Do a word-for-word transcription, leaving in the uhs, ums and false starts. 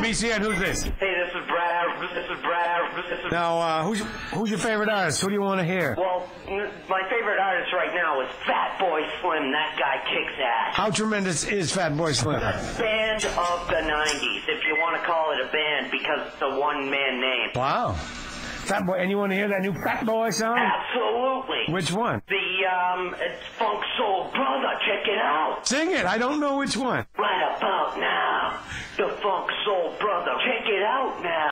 B C N. Who's this? Hey, this is Brad. This is Brad. This is... Now, uh, who's who's your favorite artist? Who do you want to hear? Well, my favorite artist right now is Fat Boy Slim. That guy kicks ass. How tremendous is Fat Boy Slim? The band of the nineties, if you want to call it a band, because it's a one-man name. Wow. Fat Boy, and you want to hear that new Fat Boy song? Absolutely. Which one? The, um, it's Funk Soul Brother. Check it out. Sing it. I don't know which one. Right about now. The Funk Soul Brother. Check it out now.